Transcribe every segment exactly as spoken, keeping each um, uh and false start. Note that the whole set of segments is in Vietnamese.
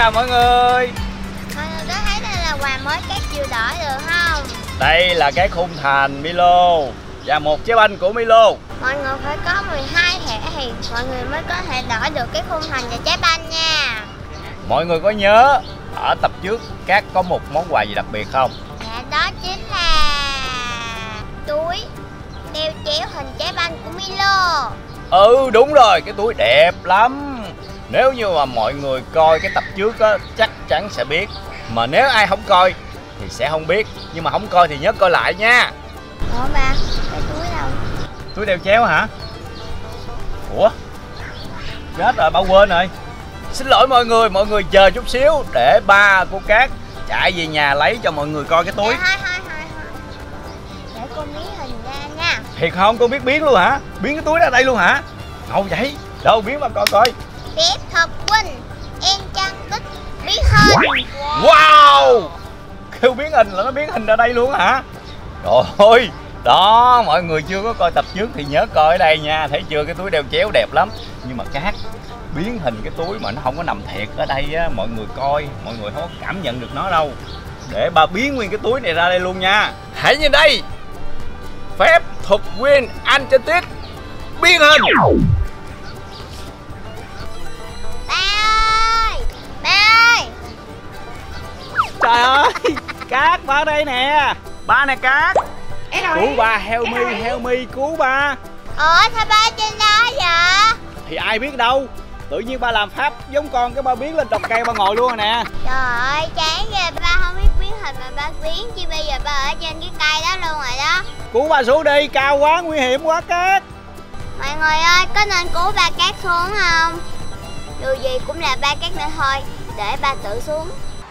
chào mọi người. Mọi người có thấy đây là quà mới cát dừa đỏ được không? Đây là cái khung thành Milo và một trái banh của Milo. Mọi người phải có mười hai thẻ thì mọi người mới có thể đỏ được cái khung thành và trái banh nha. Mọi người có nhớ ở tập trước Cát có một món quà gì đặc biệt không? Dạ đó chính là túi đeo chéo hình trái banh của Milo. Ừ đúng rồi, cái túi đẹp lắm. Nếu như mà mọi người coi cái tập trước á, chắc chắn sẽ biết. Mà nếu ai không coi thì sẽ không biết. Nhưng mà không coi thì nhớ coi lại nha. Ủa ba, cái túi đâu? Túi đeo chéo hả? Ủa? Chết rồi, ba quên rồi. Xin lỗi mọi người, mọi người chờ chút xíu để ba của Cát chạy về nhà lấy cho mọi người coi cái túi. Dạ, thôi, thôi, thôi, thôi. Để con biến hình ra nha. Thiệt không? Con biết biến luôn hả? Biến cái túi ra đây luôn hả? Ngầu vậy? Đâu biến mà coi coi. Phép thuật huynh em chân tích biến hình. Wow, kêu biến hình là nó biến hình ra đây luôn hả? Trời ơi, đó, mọi người chưa có coi tập trước thì nhớ coi ở đây nha. Thấy chưa, cái túi đeo chéo đẹp lắm. Nhưng mà Cát biến hình cái túi mà nó không có nằm thiệt ở đây á. Mọi người coi, mọi người không có cảm nhận được nó đâu. Để ba biến nguyên cái túi này ra đây luôn nha. Hãy nhìn đây, phép thuật Win Enchanted biến hình. Trời ơi, Cát ba đây nè. Ba nè Cát. Cứu ba, help me, help me, cứu ba. Ủa sao ba trên đó vậy? Thì ai biết đâu. Tự nhiên ba làm pháp giống con cái ba biến lên trồng cây ba ngồi luôn rồi nè. Trời ơi, chán ghê, ba không biết biến hình mà ba biến chi bây giờ ba ở trên cái cây đó luôn rồi đó. Cứu ba xuống đi, cao quá, nguy hiểm quá Cát. Mọi người ơi, có nên cứu ba Cát xuống không? Dù gì cũng là ba Cát nữa thôi, để ba tự xuống.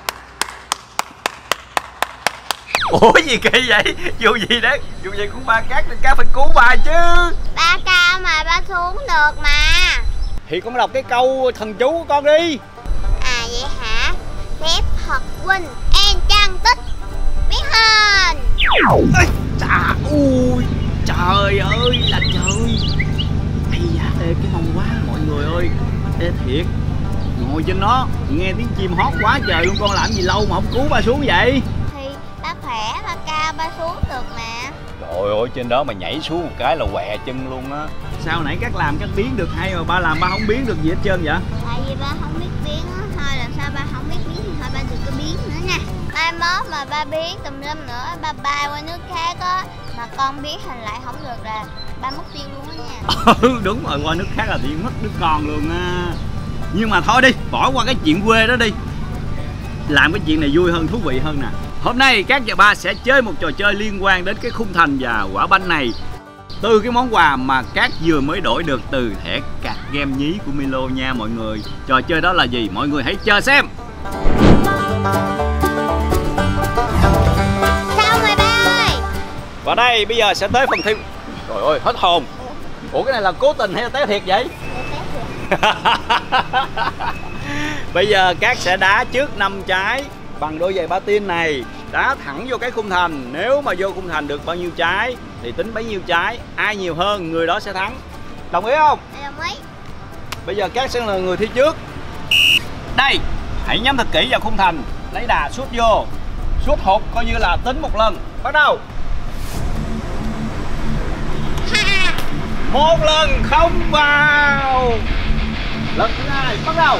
Ủa gì kỳ vậy? Dù gì đấy, dù gì cũng ba Cát thì Cát phải cứu ba chứ. Ba cao mà ba xuống được mà. Thì con đọc cái câu thần chú của con đi. À vậy hả? Phép thuật huynh en chân tích biến hình. Ê, chà, ui, trời ơi là trời. Ây da, ê, cái mông quá mọi người ơi. Ê thiệt, ngồi trên nó nghe tiếng chim hót quá trời luôn. Con làm gì lâu mà không cứu ba xuống vậy? Ba khỏe, ba cao, ba xuống được mà. Trời ơi, trên đó mà nhảy xuống một cái là què chân luôn á. Sao nãy Cát làm Cát biến được hay mà ba làm ba không biến được gì hết trơn vậy? Tại vì ba không biết biến á, thôi làm sao ba không biết biến thì thôi ba đừng có biến nữa nha. Mai mốt mà ba biến tùm lum nữa, ba bay qua nước khác á, mà con biến hình lại không được là ba mất tiêu luôn á nha. Ừ đúng rồi, qua nước khác là thì mất đứa con luôn á. Nhưng mà thôi đi, bỏ qua cái chuyện quê đó đi. Làm cái chuyện này vui hơn, thú vị hơn nè. Hôm nay Cát và ba sẽ chơi một trò chơi liên quan đến cái khung thành và quả banh này. Từ cái món quà mà Cát vừa mới đổi được từ thẻ card game nhí của Milo nha mọi người. Trò chơi đó là gì? Mọi người hãy chờ xem. Sao rồi ba ơi? Và đây bây giờ sẽ tới phần thi. Trời ơi hết hồn. Ủa cái này là cố tình hay là té thiệt vậy? Bây giờ Cát sẽ đá trước năm trái bằng đôi giày patin này, đá thẳng vô cái khung thành. Nếu mà vô khung thành được bao nhiêu trái thì tính bấy nhiêu trái, ai nhiều hơn người đó sẽ thắng. Đồng ý không? Đồng ý. Bây giờ Cát sẽ là người thi trước. Đây, hãy nhắm thật kỹ vào khung thành, lấy đà sút vô, sút hụt coi như là tính một lần. Bắt đầu. Một lần không vào. Lần thứ hai bắt đầu.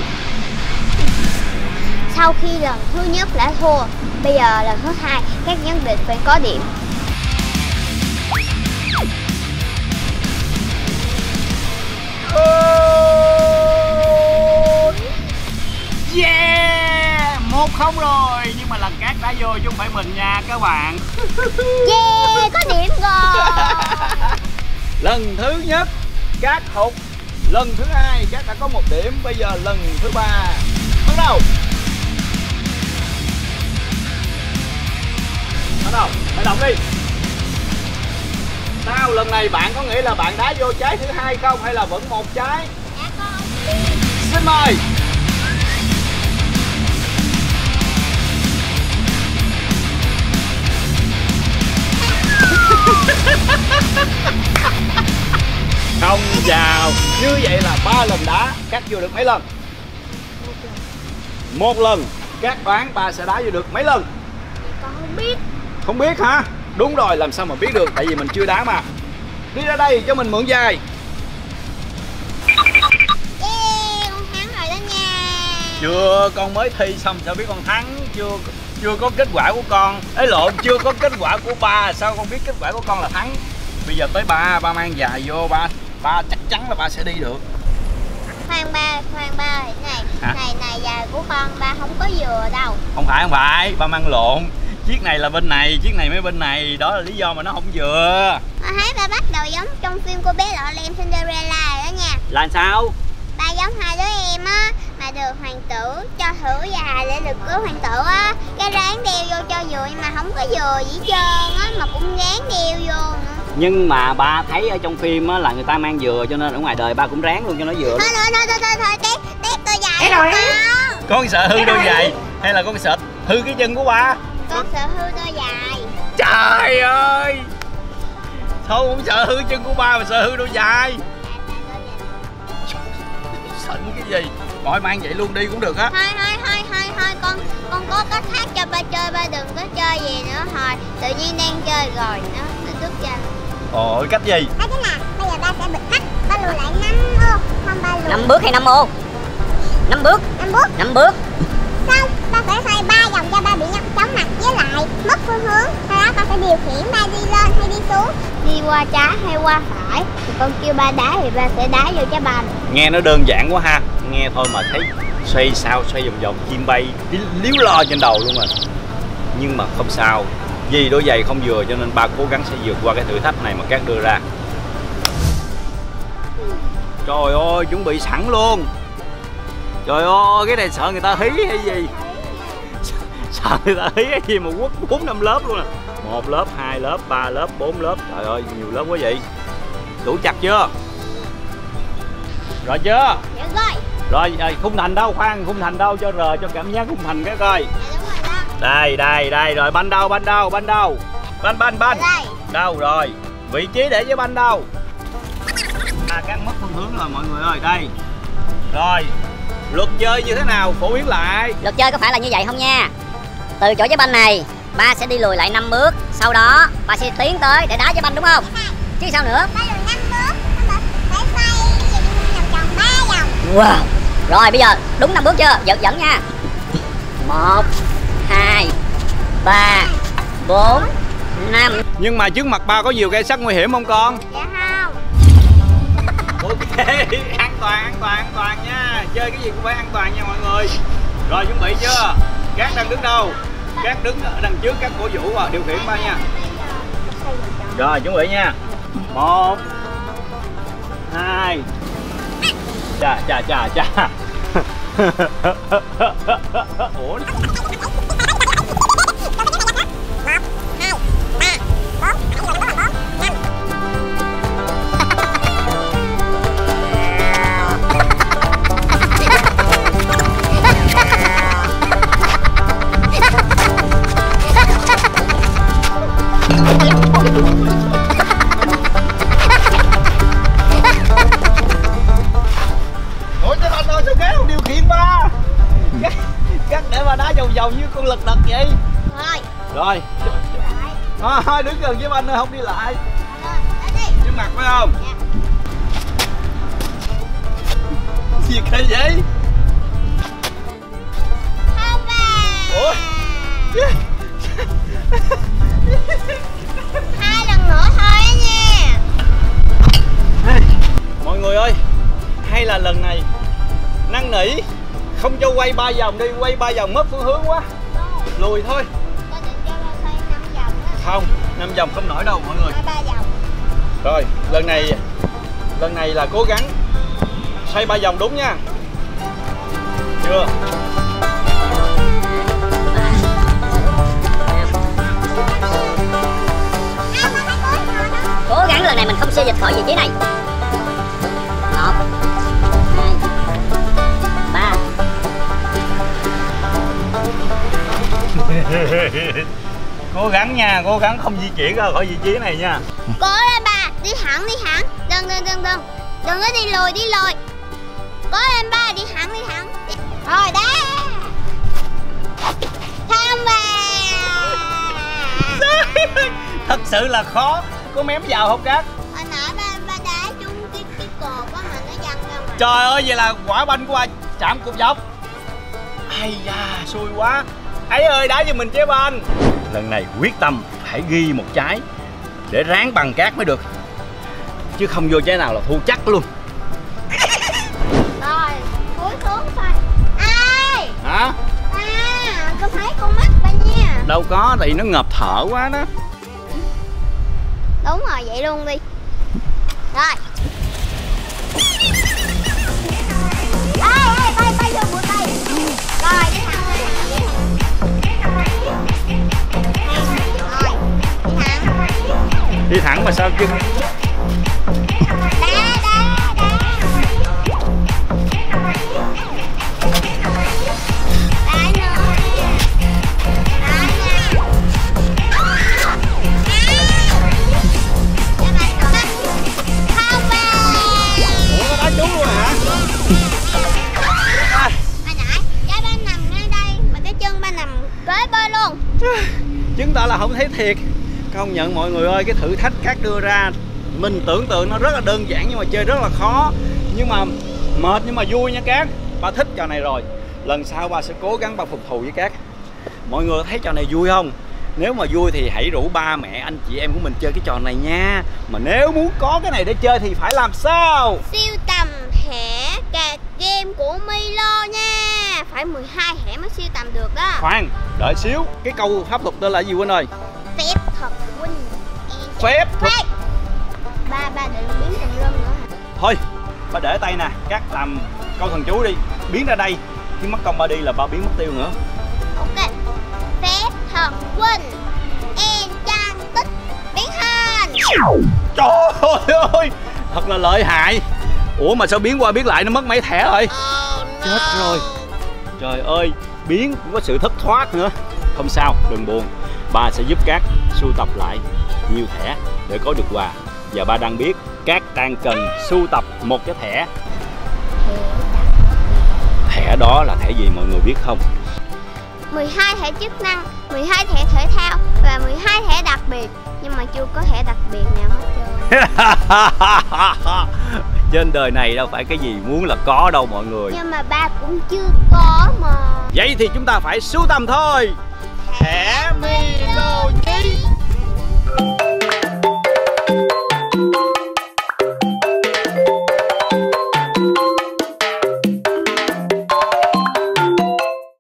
Sau khi lần thứ nhất đã thua, bây giờ lần thứ hai các nhất định phải có điểm. Yeah, một không rồi. Nhưng mà lần Cát đá vô chứ không phải mình nha các bạn. Yeah, có điểm rồi. Lần thứ nhất Cát hụt, lần thứ hai Cát đã có một điểm. Bây giờ lần thứ ba bắt đầu. Bắt đầu, khởi động đi. Sao lần này bạn có nghĩ là bạn đá vô trái thứ hai không hay là vẫn một trái? Dạ con. Xin mời. Không vào. Như vậy là ba lần đá, Cát vô được mấy lần? Một lần. Các đoán ba sẽ đá vô được mấy lần? Con không biết. Không biết hả? Đúng rồi, làm sao mà biết được, tại vì mình chưa đá mà. Đi ra đây cho mình mượn giày. Yeah, con thắng rồi đó nha. Chưa, con mới thi xong sao biết con thắng? Chưa chưa có kết quả của con. Ấy lộn, chưa có kết quả của ba, sao con biết kết quả của con là thắng? Bây giờ tới ba, ba mang giày vô, ba ba chắc chắn là ba sẽ đi được. Khoan ba, khoan ba, này, Hả? này này giày của con ba không có vừa đâu. Không phải, không phải, ba mang lộn. Chiếc này là bên này, chiếc này mới bên này, đó là lý do mà nó không vừa. Ba thấy ba bắt đầu giống trong phim cô bé Lọ Lem Cinderella rồi đó nha. Là sao? Ba giống hai đứa em á, mà được hoàng tử cho thử giày để được cứu hoàng tử á, cái ráng đeo vô cho vừa nhưng mà không có vừa gì hết trơn á, mà cũng ráng đeo vô nữa. Nhưng mà ba thấy ở trong phim á là người ta mang vừa, cho nên ở ngoài đời ba cũng ráng luôn cho nó vừa. Thôi thôi thôi thôi thôi, thôi tét tét đôi giày rồi. Con sợ hư đôi giày hay là con sợ hư cái chân của ba? Con sợ hư đôi giày. Trời ơi, sao không sợ hư chân của ba mà sợ hư đôi giày? Sỉnh cái gì? Mọi mang vậy luôn đi cũng được á. Thôi thôi thôi thôi thôi con con có cách khác cho ba chơi, ba đừng có chơi gì nữa. Thôi tự nhiên đang chơi rồi nó nó tức chân. Ôi cách gì? Đó chính là bây giờ ba sẽ bịt mắt, ba lùi lại năm ô, không ba lùi. Năm bước hay năm ô? Năm bước. Năm bước. Năm bước. Xong ba phải xoay ba vòng cho ba bị nhăn chóng mặt, với lại mất phương hướng. Sau đó ba phải điều khiển ba đi lên hay đi xuống, đi qua trái hay qua phải. Thì con kêu ba đá thì ba sẽ đá vô trái banh. Nghe nó đơn giản quá ha. Nghe thôi mà thấy xoay sao xoay vòng vòng chim bay líu lo trên đầu luôn rồi. Nhưng mà không sao, vì đôi giày không vừa cho nên ba cố gắng sẽ vượt qua cái thử thách này mà các đưa ra. Trời ơi, chuẩn bị sẵn luôn. Trời ơi, cái này sợ người ta hí hay gì? Sợ người ta hí hay gì mà quất bốn năm lớp luôn nè. Một lớp, hai lớp, ba lớp, bốn lớp. Trời ơi, nhiều lớp quá vậy. Đủ chặt chưa? Rồi chưa? Dạ rồi. Rồi, à, khung thành đâu, khoan, khung thành đâu, cho rờ cho cảm giác khung thành cái coi. Dạ đúng rồi đó. Đây, đây, đây, rồi banh đâu, banh đâu, banh đâu? Banh, banh, banh. Đây. Đâu rồi? Vị trí để với banh đâu? À, các mất phương hướng rồi mọi người ơi, đây. Rồi, luật chơi như thế nào, phổ biến lại. Luật chơi có phải là như vậy không nha? Từ chỗ trái banh này, ba sẽ đi lùi lại năm bước. Sau đó, ba sẽ tiến tới để đá trái banh đúng không? Chứ sao nữa? Ba lùi năm bước, phải xoay vòng vòng ba vòng. Wow. Rồi bây giờ đúng năm bước chưa? Dẫn dẫn nha. Một, hai, ba, bốn, năm. Nhưng mà trước mặt ba có nhiều cây sắt nguy hiểm không con? Dạ không. Ok, an toàn, an toàn, an toàn nha. Chơi cái gì cũng phải an toàn nha mọi người. Rồi chuẩn bị chưa? Các đang đứng đâu? Các đứng ở đằng trước, các cổ vũ và điều khiển ba nha. Rồi chuẩn bị nha. Một, hai. Chà chà chà chà. Ủa? Ủa chứ anh ơi sao kéo không điều khiển ba? Cắt, cắt để mà đá vòng vòng như con lật đật vậy. Rồi. Rồi. Thôi, thôi đứng gần với anh ơi, không đi lại. Rồi, đi. Trước mặt phải không? Dạ. Gì kỳ vậy? Không ba. Ủa? Hai lần nữa thôi á nha. Mọi người ơi, hay là lần này năn nỉ không cho quay ba vòng đi, quay ba vòng mất phương hướng quá. Lùi thôi. Con định cho ba xoay năm vòng á. Không, năm vòng không nổi đâu mọi người. Xoay ba vòng. Rồi, lần này lần này là cố gắng xoay ba vòng đúng nha. Chưa? Cố gắng lần này mình không xê dịch khỏi vị trí này. Một, hai, ba. Cố gắng nha, cố gắng không di chuyển ra khỏi vị trí này nha. Cố lên ba, đi thẳng đi thẳng. Đừng đừng đừng đừng. Đừng có đi lùi đi lùi. Cố lên ba, đi thẳng đi thẳng. Đi. Rồi đá. sự là khó. Có mém vào không Cát? Hồi nãy ba ba đá trúng cái cái cột á mà nó văng ra ngoài. Trời ơi, vậy là quả banh của ba chạm cục dốc. Ai da, xui quá. Ấy ơi, đá cho mình trái banh. Lần này quyết tâm phải ghi một trái để ráng bằng Cát mới được, chứ không vô trái nào là thua chắc luôn. Rồi, cúi xuống coi. Ai? Hả? À, con thấy con mắt ba nha. Đâu có, tại vì nó ngập thở quá đó. Đúng rồi, vậy luôn đi. Rồi. Ê, ê, bay, bay vô bụi cây. Rồi, đi thẳng, đi thẳng, đi thẳng. Rồi, đi thẳng. Đi thẳng mà sao chân? Đá, đá, đá. Đá nữa. Đá nha. Không về. Ủa, nó đá trúng luôn hả? À. Hồi nãy trái ba nằm ngay đây mà cái chân ba nằm kế bên luôn. Chứng tỏ là không thấy thiệt. Công nhận mọi người ơi, cái thử thách Cát đưa ra mình tưởng tượng nó rất là đơn giản nhưng mà chơi rất là khó. Nhưng mà mệt nhưng mà vui nha Cát. Ba thích trò này rồi. Lần sau ba sẽ cố gắng ba phục thù với Cát. Mọi người thấy trò này vui không? Nếu mà vui thì hãy rủ ba mẹ anh chị em của mình chơi cái trò này nha. Mà nếu muốn có cái này để chơi thì phải làm sao? Siêu tầm thẻ card game của Milo nha. Phải mười hai thẻ mới siêu tầm được đó. Khoan, đợi xíu. Cái câu pháp thuật tên là gì quên ơi? Phép thuật huynh. Phép thuật. Phép. Ba ba đừng biến thành rơm nữa hả? Thôi, ba để tay nè, Cát làm câu thần chú đi. Biến ra đây, chứ mất công ba đi là ba biến mất tiêu nữa. Ok. Phép thuật huynh. En trang tích biến hình. Trời ơi, thật là lợi hại. Ủa mà sao biến qua biến lại nó mất mấy thẻ rồi? Oh, no. Chết rồi. Trời ơi, biến cũng có sự thất thoát nữa. Không sao, đừng buồn. Ba sẽ giúp Cát sưu tập lại nhiều thẻ để có được quà. Và ba đang biết Cát đang cần sưu tập một cái thẻ. Thẻ đó là thẻ gì mọi người biết không? mười hai thẻ chức năng, mười hai thẻ thể thao và mười hai thẻ đặc biệt. Nhưng mà chưa có thẻ đặc biệt nào hết trơn. Trên đời này đâu phải cái gì muốn là có đâu mọi người. Nhưng mà ba cũng chưa có mà. Vậy thì chúng ta phải sưu tầm thôi. Thẻ Milo nhí.